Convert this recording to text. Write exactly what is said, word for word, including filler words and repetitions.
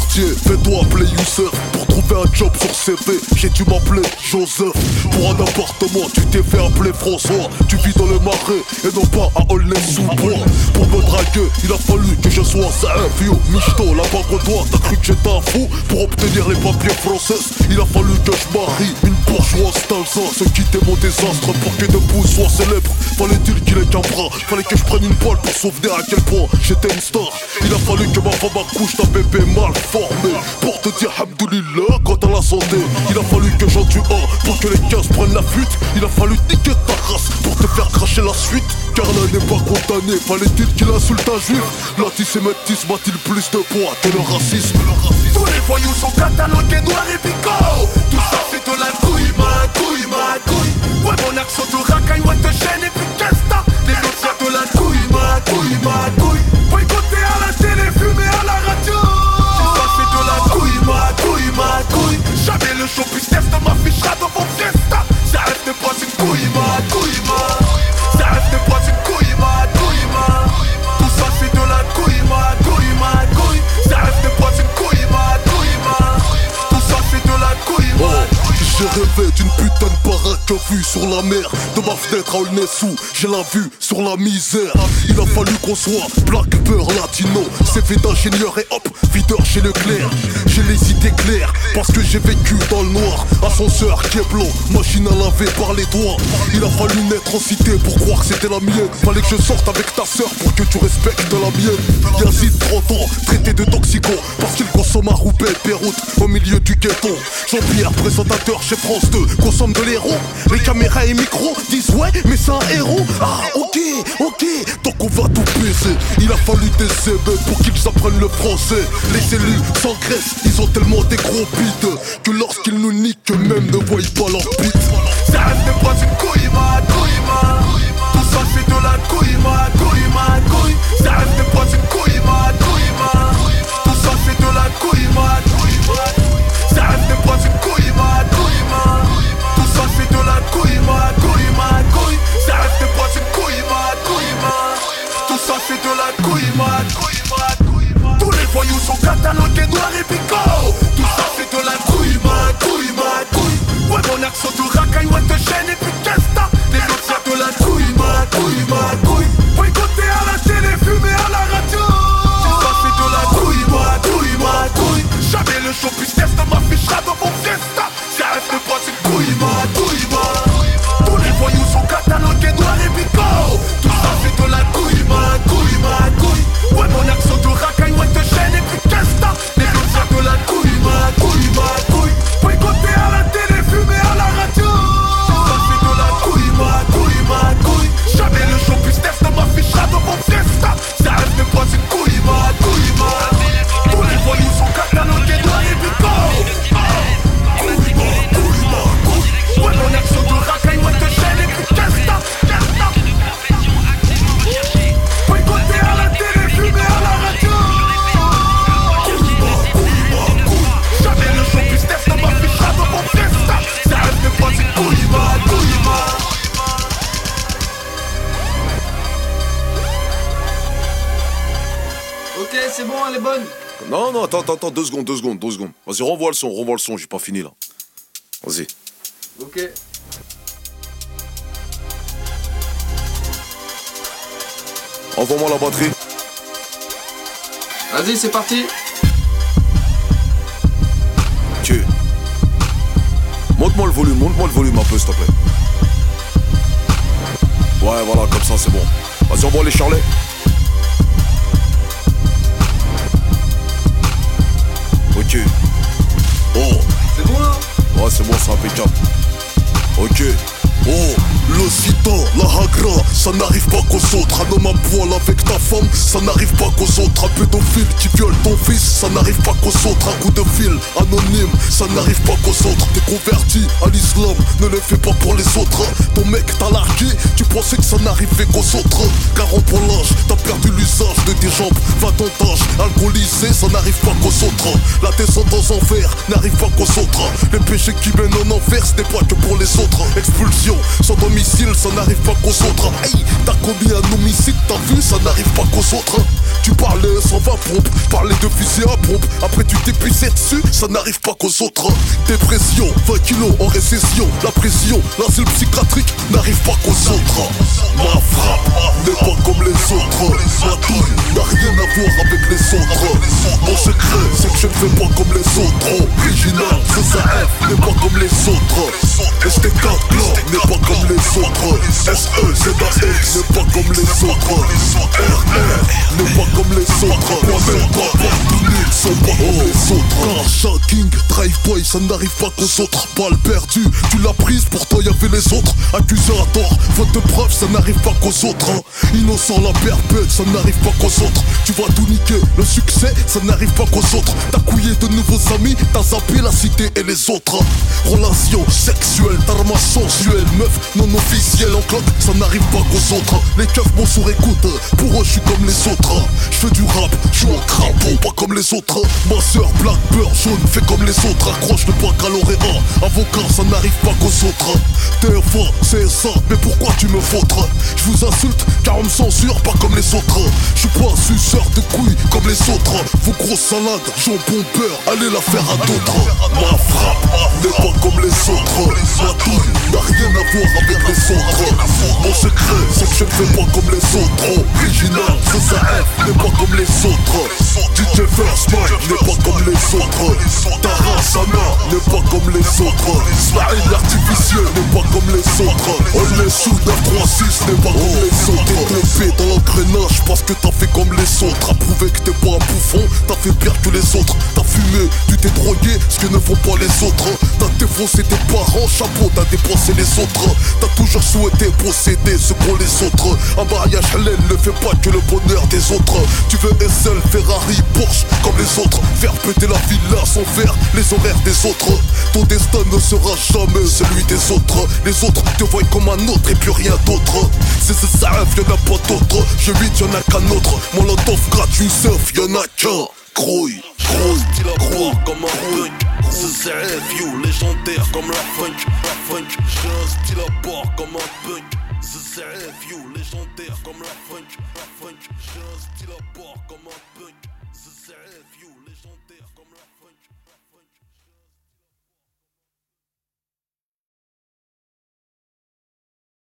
quartier, fais-toi appeler Youssef. Pour trouver un job sur C V, j'ai dû m'appeler Joseph. Pour un appartement, tu t'es fait appeler François. Tu vis dans le marais et non pas à Aulnay-sous-Bois. Pour me draguer, il a fallu que je sois un vieux michto. La bague au doigt, t'as cru que j'étais un fou. Pour obtenir les papiers français, il a fallu que je marie une bourgeoise d'Alsace. Ce qui était mon désastre pour qu'une épouse soit célèbre. Fallait-il qu'il ait qu'un bras, fallait que je prenne une poêle pour souvenir à quel point j'étais une star. Il a fallu que ma femme accouche d'un bébé mal formé. Pour te dire Hamdoulillah quant à la santé. Il a fallu que j'en tue un pour que les quinze prennent la fuite. Il a fallu niquer ta race pour te faire cracher la suite. Car l'un n'est pas condamné, fallait-il qu'il insulte un juif. L'antisémitisme a-t-il plus de poids que le racisme? Tous les voyous sont catalogués noirs et picots. Tout ça c'est de la couille, ma couille, ma couille. Ouais mon accent te racaille, ouais te gêne et puis qu'est-ce t'as? Les autres c'est de la couille, ma couille, ma couille. Boycotté à la télé, fumé à la radio. Tout ça c'est de la couille, ma couille, ma couille. Jamais le show puisse test m'affichera dans vos fiesta. Ça reste pas une couille, ma couille, ma. Ça reste pas une couille, ma couille, ma. Tout ça c'est de la couille, ma couille, ma couille. Ça reste pas une couille, ma couille, ma. Tout ça c'est de la couille, ma. J'ai rêvé d'une putain de baraque vue sur la mer. De ma fenêtre à Aulnay-sous, j'ai la vue sur la misère. Il a fallu qu'on soit black, beurre, latino. C V d'ingénieur et hop, videur chez Leclerc. J'ai les idées claires, parce que j'ai vécu dans le noir. Ascenseur qui est blanc, machine à laver par les doigts. Il a fallu naître en cité pour croire que c'était la mienne. Fallait que je sorte avec ta sœur pour que tu respectes la mienne. Yazid, trente ans, traité de toxico, parce qu'il consomme à Roubaix, Beyrouth, au milieu du ghetto. Jean-Pierre, présentateur chez France deux, consomme de l'héros. Les caméras et micros disent ouais, mais c'est un héros. Ah, ok, ok, donc on va tout baiser. Il a fallu des C B pour qu'ils apprennent le français. Les élus s'engraissent, ils ont tellement des gros bites que lorsqu'ils nous niquent, eux-mêmes ne voient pas leur bite. Ça reste pas une couille, ma couille, ma. Tout ça c'est de la couille, ma couille, ma couille. Ça reste pas une couille, ma couille, ma. Tout ça c'est de la couille, ma couille, ma. Ça reste pas une couille, ma couille, ma. Tout ça c'est de la couille, ma couille, ma couille. Ça reste pas une couille, ma couille, ma. Tout ça c'est de la couille, ma couille, ma couille, ma. Tous les voyous sont catalogués noirs et picots. Tout ça c'est de la couille, ma couille, ma couille. Ouais mon accent te racaille, ouais te gêne et puis qu'est-ce t'as? Les autres c'est de la couille, ma couille, ma couille. Boycotté à la télé, fumé à la radio. Tout ça c'est de la couille, ma couille, ma couille. Jamais le show puisse test m'affichera dans mon fiesta. Ça reste pas une couille, ma couille, ma. Tous les voyous sont catalogués noirs et picots. Tout ça c'est de la couille, ma couille, ma couille. Ouais mon accent te racaille, ouais te gêne et puis qu'est-ce t'as? Les autres c'est de la couille, ma couille, ma couille. Boycotté à la télé, fumé à la radio. Tout ça c'est de la couille, ma couille, ma couille. Jamais le show puisse test m'affichera dans mon fiesta. Ça reste pas une couille, ma couille, ma. Tous les voyous sont catalogués noirs et picots. Couille, ma couille, ma couille. Ouais mon accent te racaille, ouais te gêne et puis qu'est-ce t'as? Boycotté à la télé, fumé à la radio. Couille, ma couille, ma couille. Jamais le show puisse test m'affichera dans mon fiesta. Ça reste pas une couille, ma couille, ma. Ok, c'est bon, elle est bonne. Non, non, attends, attends, attends, deux secondes, deux secondes, deux secondes. Vas-y, renvoie le son, renvoie le son, j'ai pas fini là. Vas-y. Ok. Envoie-moi la batterie. Vas-y, c'est parti. Ok. Monte-moi le volume, monte-moi le volume un peu, s'il te plaît. Ouais, voilà, comme ça, c'est bon. Vas-y, envoie les charlets. Ok. Oh. C'est bon là? Ouais, c'est bon, c'est impeccable. Ok. Oh, le sida, la hagra, ça n'arrive pas qu'aux autres. Un homme à poil avec ta femme, ça n'arrive pas qu'aux autres. Un pédophile qui viole ton fils, ça n'arrive pas qu'aux autres. Un coup de fil anonyme, ça n'arrive pas qu'aux autres. T'es converti à l'islam, ne le fais pas pour les autres. Ton mec t'a largué, tu pensais que ça n'arrivait qu'aux autres. Car en pour l'âge, t'as perdu l'usage de tes jambes, va ton tâche. Alcoolisé, ça n'arrive pas qu'aux autres. La descente aux enfers n'arrive pas qu'aux autres. Les péchés qui mènent en enfer, ce n'est pas que pour les autres. Expulsion, sans domicile, ça n'arrive pas qu'aux autres. Hey, t'as commis un homicide, t'as vu, ça n'arrive pas qu'aux autres. Tu parlais cent vingt pompes, parlais de fusil à pompe. Après tu t'es pissé dessus, ça n'arrive pas qu'aux autres. Dépression, vingt kilos en récession. La pression, l'asile psychiatrique n'arrive pas qu'aux autres. Ma frappe n'est pas comme les autres. Ma douille n'a rien à voir avec les autres. Mon secret, c'est que je ne fais pas comme les autres. Original, C Z F n'est pas comme les autres. S T quatre Clan n'est pas comme les autres. S E Z A X n'est pas comme les autres. R R n'est pas comme les autres. Moi-même pas opportuniste, sont pas comme les autres. Karcha, King, Drive Boy, ça n'arrive pas qu'aux autres. Balle perdue, tu l'as prise, pourtant y'avait les autres. Accusé à tort, faute de preuve, ça n'arrive pas qu'aux autres. Innocent la perpète, ça n'arrive pas qu'aux autres. Tu vas tout niquer, le succès, ça n'arrive pas qu'aux autres. T'as couillé de nouveaux amis, t'as zappé la cité et les autres. Relations sexuelles, d'armes sensuelles, meuf non officielle en cloque, ça n'arrive pas qu'aux autres. Les keufs m'ont sur écoute, pour eux je suis comme les autres. Je fais du rap, je suis un crapaud, pas comme les autres. Ma soeur black, beurre jaune, fais comme les autres. Accroche le baccalauréat, avocat, ça n'arrive pas qu'aux autres. T F un, C S A, mais pourquoi tu me fautres? Je vous insulte car on me censure, pas comme les autres. Je suis pas un suceur de couilles comme les autres. Vos grosses salades, jambon beurre, allez la faire à d'autres. Ma frappe n'est pas comme les autres. Ma douille n'a rien à voir avec les autres. Mon secret, c'est que je ne fais pas comme les autres. Original, C Z F n'est pas comme les autres. D J First Mike n'est pas comme les autres. Tara Sana n'est pas comme les autres. Smaïl l'artificiel n'est pas comme les autres. On est sous neuf trois six n'est pas comme les autres. T'es trempé dans l'engrenage parce que t'as fait comme les autres. A prouvé que t'es pas un bouffon, t'as fait pire que les autres. T'as fumé, tu t'es drogué, ce que ne font pas les autres. T'as défoncé tes parents, chapeau, t'as dépensé les autres. T'as toujours souhaité posséder ce qu'ont les autres. Un mariage halal ne fait pas que le bonheur des autres. Tu veux S L, Ferrari, Porsche comme les autres. Faire péter la villa sans faire les horaires des autres. Ton destin ne sera jamais celui des autres. Les autres te voient comme un autre et plus rien d'autre. C'est ce ça, y'en a pas d'autre. Je huit, y'en a qu'un autre. Mon lot of gratuit surf, y'en a qu'un. Grouille, gros style à croire comme un punk. Ce Z F, you, légendaire comme la funk. La funk, j'ai un style à bord comme un punk. Ce Z F, you, légendaire comme la funk. La funk, j'ai un style à bord comme un punk.